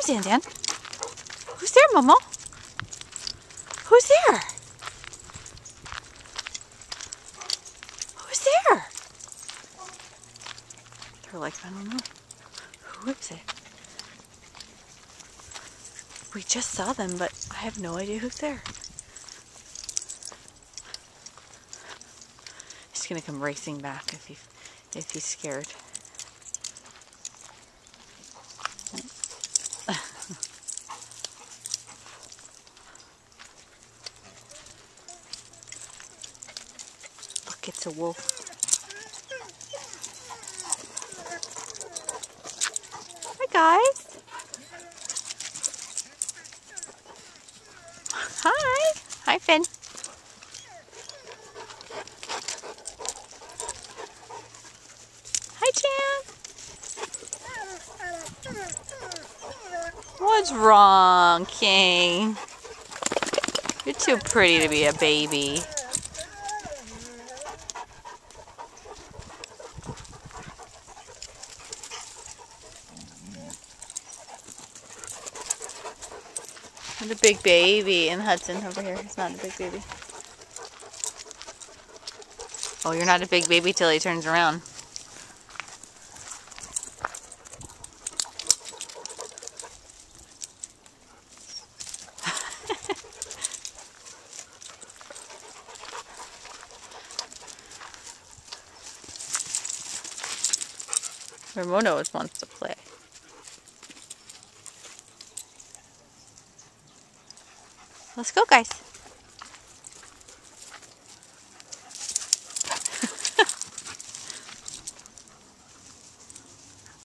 Zandan? Who's there, Momo? Who's there? Who's there? They're like, I don't know. Who is it? We just saw them, but I have no idea who's there. He's gonna come racing back if he's scared. Look, it's a wolf. Hi guys. Hi. Hi Finn. Hi Chan. What's wrong, King? You're too pretty to be a baby. The big baby and Hudson over here. He's not a big baby. Oh, you're not a big baby till he turns around. Ramona always wants to play. Let's go, guys.